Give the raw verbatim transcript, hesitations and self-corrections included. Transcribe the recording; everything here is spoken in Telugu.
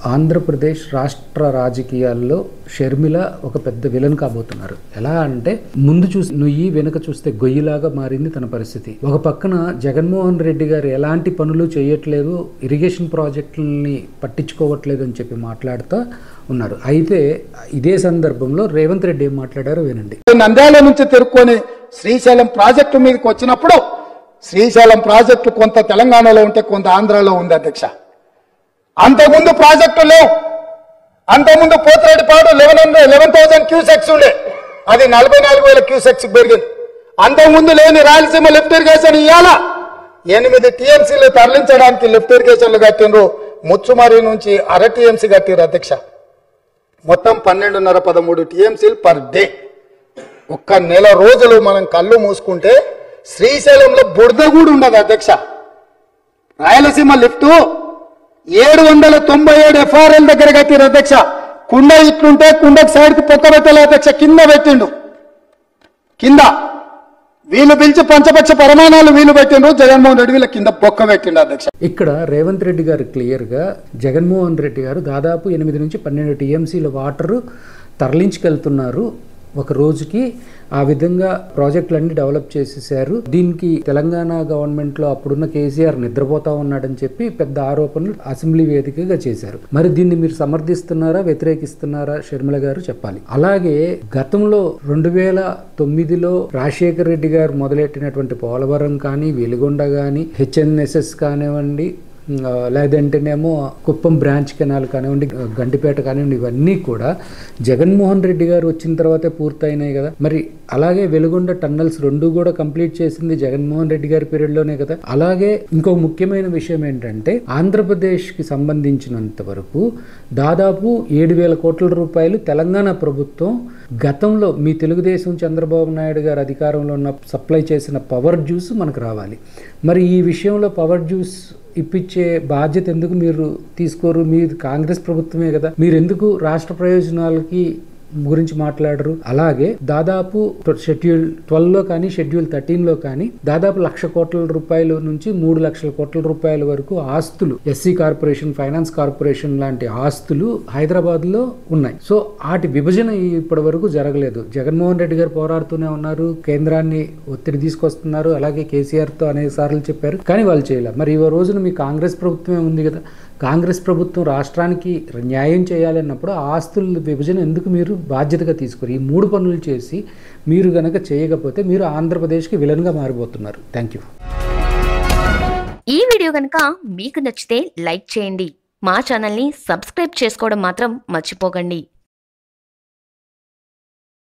ఆంధ్రప్రదేశ్ రాష్ట్ర రాజకీయాల్లో షర్మిల ఒక పెద్ద విలన్ కాబోతున్నారు. ఎలా అంటే ముందు చూసి నుయ్యి వెనుక చూస్తే గొయ్యిలాగా మారింది తన పరిస్థితి. ఒక పక్కన జగన్మోహన్ రెడ్డి గారు ఎలాంటి పనులు చేయట్లేదు, ఇరిగేషన్ ప్రాజెక్టులని పట్టించుకోవట్లేదు అని చెప్పి మాట్లాడుతూ ఉన్నారు. అయితే ఇదే సందర్భంలో రేవంత్ రెడ్డి ఏం మాట్లాడారో వినండి. నంద్యాల నుంచి తిరుక్కొని శ్రీశైలం ప్రాజెక్టు మీదకి వచ్చినప్పుడు శ్రీశైలం ప్రాజెక్టు కొంత తెలంగాణలో ఉంటే కొంత ఆంధ్రాలో ఉంది అధ్యక్ష. అంతకుముందు ప్రాజెక్టు లేవు. అంతకుముందు Pothireddypadu eleven hundred eleven thousand cusecs ఉండే, అది నలభై నాలుగు వేల క్యూసెక్స్ పెరిగింది. అంతకుముందు లేని రాయలసీమ లిఫ్ట్ ఇరిగేషన్ ఇవ్వాల ఎనిమిది టీఎంసీలు తరలించడానికి లిఫ్ట్ ఇరిగేషన్లు కట్టినరు. ముచ్చుమరి నుంచి అర టీఎంసీ కట్టిరు అధ్యక్ష. మొత్తం పన్నెండున్నర పదమూడు టీఎంసీలు పర్ డే. ఒక్క నెల రోజులు మనం కళ్ళు మూసుకుంటే శ్రీశైలంలో బురద కూడా ఉండదు అధ్యక్ష. రాయలసీమ లిఫ్ట్ ఏడు వందల తొంభై ఏడు ఎఫ్ఆర్ఎల్ దగ్గర కట్టిరు అధ్యక్ష. కుండ ఇట్లుంటే కుండకు సైడ్ కు పొక్క పెట్టాలి అధ్యక్ష. కింద పెట్టిండు, కింద వీళ్ళు పిలిచి పంచపక్ష పరిమాణాలు వీళ్ళు పెట్టిండ్రు. జగన్మోహన్ రెడ్డి వీళ్ళ కింద పొక్క పెట్టిండు అధ్యక్ష. ఇక్కడ రేవంత్ రెడ్డి గారు క్లియర్ గా జగన్మోహన్ రెడ్డి గారు దాదాపు ఎనిమిది నుంచి పన్నెండు టీఎంసీల వాటర్ తరలించుకెళ్తున్నారు ఒక రోజుకి. ఆ విధంగా ప్రాజెక్టులన్నీ డెవలప్ చేసేసారు. దీనికి తెలంగాణ గవర్నమెంట్ లో అప్పుడున్న కేసీఆర్ నిద్రపోతా ఉన్నాడని చెప్పి పెద్ద ఆరోపణలు అసెంబ్లీ వేదికగా చేశారు. మరి దీన్ని మీరు సమర్థిస్తున్నారా, వ్యతిరేకిస్తున్నారా షర్మిల గారు చెప్పాలి. అలాగే గతంలో రెండు వేల తొమ్మిదిలో రాజశేఖర రెడ్డి గారు మొదలెట్టినటువంటి పోలవరం కానీ, వెలిగొండ కానీ, హెచ్ఎన్ఎస్ఎస్ కానివ్వండి, లేదంటేనేమో కుప్పం బ్రాంచ్ కెనాల్ కానివ్వండి, గండిపేట కానివ్వండి, ఇవన్నీ కూడా జగన్మోహన్ రెడ్డి గారు వచ్చిన తర్వాతే పూర్తయినాయి కదా. మరి అలాగే వెలుగొండ టన్నల్స్ రెండు కూడా కంప్లీట్ చేసింది జగన్మోహన్ రెడ్డి గారి పీరియడ్లోనే కదా. అలాగే ఇంకో ముఖ్యమైన విషయం ఏంటంటే ఆంధ్రప్రదేశ్కి సంబంధించినంత వరకు దాదాపు ఏడు వేల కోట్ల రూపాయలు తెలంగాణ ప్రభుత్వం గతంలో మీ తెలుగుదేశం చంద్రబాబు నాయుడు గారు అధికారంలో ఉన్న సప్లై చేసిన పవర్ జ్యూస్ మనకు రావాలి. మరి ఈ విషయంలో పవర్ జ్యూస్ ఇప్పించే బాధ్యత ఎందుకు మీరు తీసుకోరు? మీరు కాంగ్రెస్ ప్రభుత్వమే కదా, మీరు ఎందుకు రాష్ట్ర ప్రయోజనాలకి గురించి మాట్లాడరు? అలాగే దాదాపు షెడ్యూల్ ట్వెల్వ్ లో కానీ షెడ్యూల్ థర్టీన్ లో కానీ దాదాపు లక్ష కోట్ల రూపాయల నుంచి మూడు లక్షల కోట్ల రూపాయల వరకు ఆస్తులు ఎస్సీ కార్పొరేషన్, ఫైనాన్స్ కార్పొరేషన్ లాంటి ఆస్తులు హైదరాబాద్ లో ఉన్నాయి. సో వాటి విభజన ఇప్పటి వరకు జరగలేదు. జగన్మోహన్ రెడ్డి గారు పోరాడుతూనే ఉన్నారు, కేంద్రాన్ని ఒత్తిడి తీసుకొస్తున్నారు, అలాగే కేసీఆర్ తో అనేక సార్లు చెప్పారు, కానీ వాళ్ళు చేయలేదు. మరి ఈ రోజున మీ కాంగ్రెస్ ప్రభుత్వమే ఉంది కదా, కాంగ్రెస్ ప్రభుత్వం రాష్ట్రానికి న్యాయం చేయాలన్నప్పుడు ఆస్తుల విభజన ఎందుకు మీరు బాధ్యతగా తీసుకోరు? ఈ మూడు పనులు చేసి మీరు గనక చేయకపోతే మీరు ఆంధ్రప్రదేశ్కి విలన్గా మారిపోతున్నారు. Thank you. ఈ వీడియో కనుక మీకు నచ్చితే లైక్ చేయండి, మా ఛానల్ని సబ్స్క్రైబ్ చేసుకోవడం మాత్రం మర్చిపోకండి.